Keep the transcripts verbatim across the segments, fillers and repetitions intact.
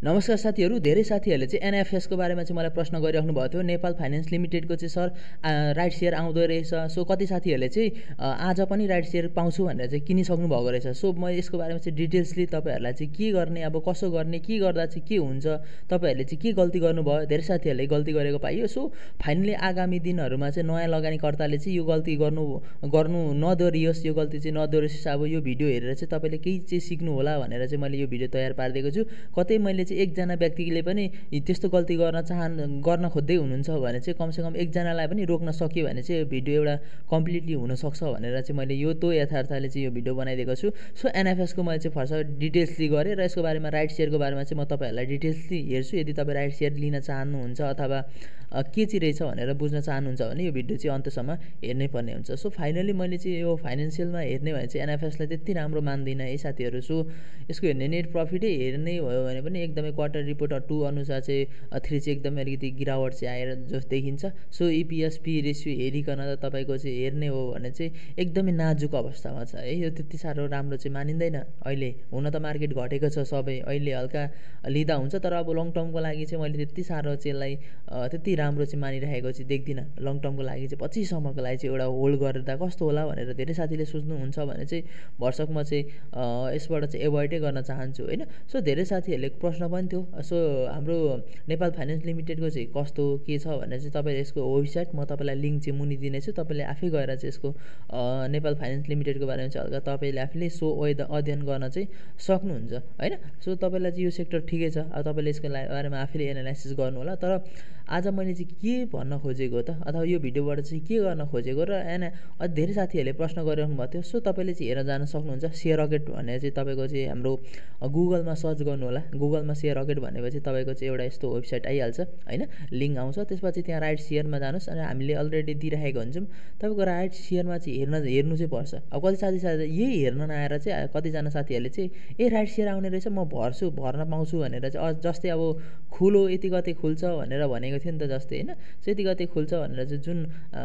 नमस्कार साथीहरू, धेरै साथीहरूले चाहिँ एनएफएसको बारेमा चाहिँ मलाई प्रश्न गरिराख्नु भएको थियो। नेपाल फाइनेन्स लिमिटेडको चाहिँ सर राइट सेयर आउँदो रहेछ। सो कति साथीहरूले चाहिँ आज पनि राइट सेयर पाउँछु भनेर चाहिँ किनिसक्नु भएको रहेछ। सो म यसको बारेमा चाहिँ डिटेल्सली तपाईँहरूलाई चाहिँ के गर्ने, अब कसो गर्ने, के गर्दा चाहिँ के हुन्छ, तपाईँहरूले चाहिँ के गल्ती गर्नुभयो, धेरै साथीहरूले गल्ती गरेको पाइयो। सो फाइनली आगामी दिनहरूमा चाहिँ नयाँ लगानीकर्ताले चाहिँ यो गल्ती गर्नु गर्नु नदोहोरियोस्, यो गल्ती चाहिँ नदोहोरियोस्। अब यो भिडियो हेरेर चाहिँ तपाईँले केही चाहिँ सिक्नु होला भनेर चाहिँ मैले यो भिडियो तयार पारिदिएको छु। कतै मैले चाहिँ एकजना व्यक्तिले पनि त्यस्तो गल्ती गर्न चाहन गर्न खोज्दै हुनुहुन्छ भने चाहिँ कमसेकम एकजनालाई पनि रोक्न सक्यो भने चाहिँ यो भिडियो एउटा कम्प्लिटली हुनसक्छ भनेर चाहिँ मैले यो तो यथार्थले चाहिँ यो भिडियो बनाइदिएको छु। सो एनएफएसको मैले चाहिँ फर्स्ट डिटेल्सली गरेँ र यसको बारेमा राइट सेयरको बारेमा चाहिँ म तपाईँहरूलाई डिटेल्सली हेर्छु। यदि तपाईँ राइट सेयर लिन चाहनुहुन्छ अथवा के चाहिँ रहेछ भनेर बुझ्न चाहनुहुन्छ भने यो भिडियो चाहिँ अन्त्यसम्म हेर्नै पर्ने हुन्छ। सो फाइनली मैले चाहिँ यो फाइनेन्सियलमा हेर्ने भने चाहिँ एनएफएसलाई त्यति राम्रो मान्दिनँ है साथीहरू। सो यसको हेर्ने नेट प्रफिटै हेर्ने भयो भने पनि एकदमै क्वार्टर रिपोर्ट टू अनुसार चाहिँ थ्री चाहिँ एकदमै अलिकति गिरावट चाहिँ आएर जस्तो देखिन्छ। सो इपिएस पी रेसियो हेरिकन त तपाईँको चाहिँ हेर्ने हो भने चाहिँ एकदमै नाजुक अवस्थामा छ है। यो त्यति साह्रो राम्रो चाहिँ मानिँदैन अहिले। हुन त मार्केट घटेको छ सबै, अहिले हल्का लिँदा हुन्छ, तर अब लङ टर्मको लागि चाहिँ मैले त्यति साह्रो चाहिँ यसलाई त्यति राम्रो चाहिँ मानिरहेको चाहिँ देख्दिनँ। लङ टर्मको लागि चाहिँ पछिसम्मको लागि चाहिँ एउटा होल्ड गरेर कस्तो होला भनेर धेरै साथीले सोच्नुहुन्छ भने चाहिँ भर्सक म चाहिँ यसबाट चाहिँ एभोइडै गर्न चाहन्छु होइन। सो धेरै साथीहरूले प्रश्न पनि थियो, सो हाम्रो नेपाल फाइनेन्स लिमिटेडको चाहिँ कस्तो के छ भने चाहिँ तपाईँले यसको वेबसाइट म तपाईँलाई लिङ्क चाहिँ मुनि दिनेछु। तपाईँले आफै गएर चाहिँ यसको नेपाल फाइनेन्स लिमिटेडको बारेमा चाहिँ हल्का तपाईँले आफूले सो अध्ययन गर्न चाहिँ सक्नुहुन्छ होइन। सो तपाईँलाई चाहिँ यो सेक्टर ठिकै छ, अब तपाईँले यसको बारेमा आफैले एनालाइसिस गर्नु होला। तर आज मैले चाहिँ के भन्न खोजेको त अथवा यो भिडियोबाट चाहिँ के गर्न खोजेको र एना अझ धेरै साथीहरूले प्रश्न गरिरहनु भएको थियो। सो तपाईँले चाहिँ हेरेर जान सक्नुहुन्छ। सेयर रकेट भने चाहिँ तपाईँको चाहिँ हाम्रो गुगलमा सर्च गर्नु होला। गुगलमा सेयर रकेट भनेपछि तपाईँको चाहिँ एउटा यस्तो वेबसाइट आइहाल्छ होइन, लिङ्क आउँछ। त्यसपछि त्यहाँ राइट सेयरमा जानुहोस् अनि हामीले अलरेडी दिइरहेको हुन्छौँ। तपाईँको राइट सेयरमा चाहिँ हेर्न हेर्नु चाहिँ पर्छ। अब कति साथी साथी यही हेर्न नआएर चाहिँ कतिजना साथीहरूले चाहिँ ए राइट सेयर आउने रहेछ म भर्छु भर्न पाउँछु भनेर चाहिँ जस्तै अब खुलो यति गते खुल्छ भनेर भनेको थियो नि त, जस्तै होइन। सो यति गते खुल्छ भनेर चाहिँ जुन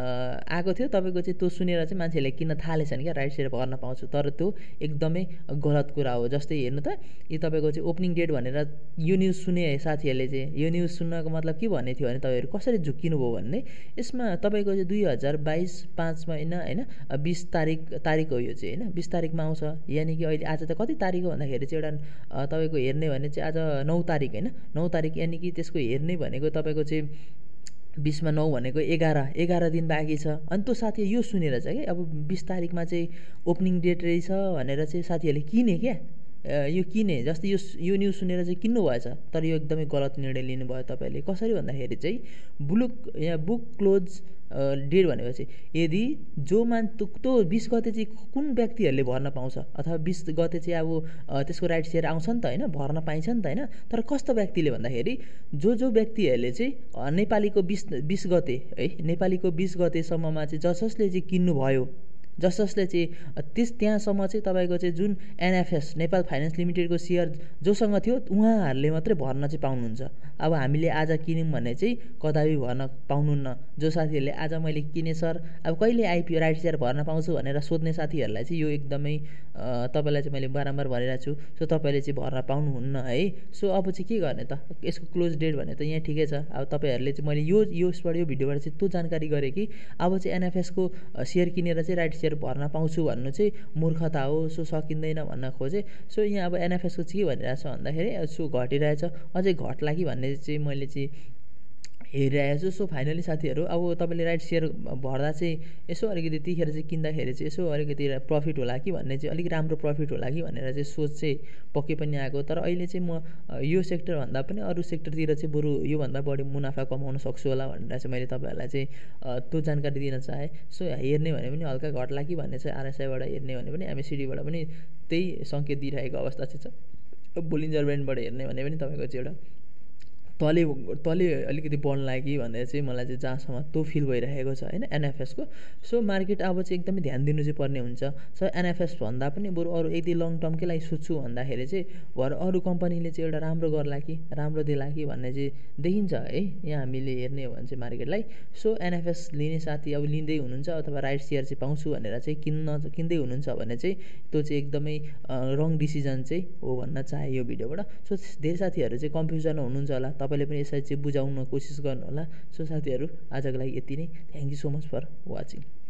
आएको थियो तपाईँको चाहिँ त्यो सुनेर चाहिँ मान्छेहरूले किन्न थालेछन् क्या, राइट सेयर भर्न पाउँछु। तर त्यो एकदमै गलत कुरा हो। जस्तै हेर्नु त यो तपाईँको चाहिँ ओपनिङ डेट भनेर यो न्युज सुने साथीहरूले चाहिँ यो न्युज सुन्नको मतलब के भन्ने थियो भने तपाईँहरू कसरी झुक्किनु भयो भन्ने। यसमा तपाईँको चाहिँ दुई हजार बाइस पाँच महिना होइन बिस तारिक तारिक हो यो चाहिँ होइन, बिस तारिकमा आउँछ। यानि कि अहिले आज त कति तारिक हो भन्दाखेरि चाहिँ एउटा तपाईँको हेर्ने भने चाहिँ आज नौ तारिक होइन, नौ तारिक यानि कि त्यसको हेर्ने भनेको तपाईँको चाहिँ बिसमा नौ भनेको एघार एघार दिन बाँकी छ। अनि त्यो साथी यो सुनेर चाहिँ कि अब बिस तारिकमा चाहिँ ओपनिङ डेट रहेछ भनेर चाहिँ साथीहरूले किने क्या, यो किने। जस्तै यो यो न्युज सुनेर चाहिँ किन्नु भएछ, तर यो एकदमै गलत निर्णय लिनुभयो तपाईँले। कसरी भन्दाखेरि चाहिँ बुक यहाँ बुक क्लोज डेट भनेपछि यदि जो मान त्यो बिस गते चाहिँ कुन व्यक्तिहरूले भर्न पाउँछ अथवा बिस गते चाहिँ अब त्यसको राइट सेयर आउँछ नि त होइन, भर्न पाइन्छ नि त होइन। तर कस्तो व्यक्तिले भन्दाखेरि जो जो व्यक्तिहरूले चाहिँ नेपालीको बिस बिस गते है, नेपालीको बिस गतेसम्ममा चाहिँ जस जसले चाहिँ किन्नुभयो, जस जसले चाहिँ त्यस त्यहाँसम्म चाहिँ तपाईँको चाहिँ जुन एनएफएस नेपाल फाइनेन्स लिमिटेडको सेयर जोसँग थियो उहाँहरूले मात्रै भर्न चाहिँ पाउनुहुन्छ। अब हामीले आज किन्यौँ भने चाहिँ कदापि भर्न पाउनुहुन्न। जो साथीहरूले आज मैले किने सर अब कहिले आइपिओ राइट सेयर भर्न पाउँछु भनेर सोध्ने साथीहरूलाई चाहिँ यो एकदमै तपाईँलाई चाहिँ मैले बारम्बार भनिरहेको छु। सो तपाईँले चाहिँ भर्न पाउनुहुन्न है। सो अब चाहिँ के गर्ने त, यसको क्लोज डेट भने त यहाँ ठिकै छ। अब तपाईँहरूले चाहिँ मैले यो यसबाट यो भिडियोबाट चाहिँ त्यो जानकारी गरेँ कि अब चाहिँ एनएफएसको सेयर किनेर चाहिँ राइट सेयर भर्न पाउँछु भन्नु चाहिँ मूर्खता हो। सो सकिँदैन भन्न खोजेँ। सो यहाँ अब एनएफएसको चाहिँ के भनिरहेको छ भन्दाखेरि सो घटिरहेछ, अझै घट्ला कि भन्ने चाहिँ मैले चाहिँ हेरिरहेको छु। सो फाइनली साथीहरू अब तपाईँले राइट सेयर भर्दा चाहिँ यसो अलिकति त्यतिखेर चाहिँ किन्दाखेरि चाहिँ यसो अलिकति प्रफिट होला कि भन्ने चाहिँ अलिक राम्रो प्रफिट होला कि भनेर चाहिँ सोच चाहिँ पक्कै पनि आएको। तर अहिले चाहिँ म यो सेक्टरभन्दा पनि अरू सेक्टरतिर चाहिँ बरु योभन्दा बढी मुनाफा कमाउन सक्छु होला भनेर चाहिँ मैले तपाईँहरूलाई चाहिँ त्यो जानकारी दिन चाहेँ। सो हेर्ने भने पनि हल्का घट्ला कि भन्ने चाहिँ आरएसआईबाट हेर्ने भने पनि एमएससिडीबाट पनि त्यही सङ्केत दिइरहेको अवस्था चाहिँ छ। बोलिन्जर ब्यान्डबाट हेर्ने भने पनि तपाईँको चाहिँ एउटा तले तले अलिकति बढ्न लाग्यो भनेर चाहिँ मलाई चाहिँ जहाँसम्म त्यो फिल भइरहेको छ होइन एनएफएसको। सो मार्केट अब चाहिँ एकदमै ध्यान दिनु चाहिँ पर्ने हुन्छ। सो एनएफएस भन्दा पनि बरु अरू यदि लङ टर्मकै लागि सोध्छु भन्दाखेरि चाहिँ भरे अरू कम्पनीले चाहिँ एउटा राम्रो गर्ला कि राम्रो देला कि भन्ने चाहिँ देखिन्छ है यहाँ हामीले हेर्ने हो भने चाहिँ मार्केटलाई। सो एनएफएस लिने साथी अब लिँदै हुनुहुन्छ अथवा राइट सेयर चाहिँ पाउँछु भनेर चाहिँ किन्न किन्दै हुनुहुन्छ भने चाहिँ त्यो चाहिँ एकदमै रङ डिसिजन चाहिँ हो भन्न चाहे यो भिडियोबाट। सो धेरै साथीहरू चाहिँ कन्फ्युजन हुनुहुन्छ होला, तपाईँले पनि यसरी चाहिँ बुझाउन कोसिस गर्नु होला। सो साथीहरू आजको लागि यति नै। Thank you so much for watching.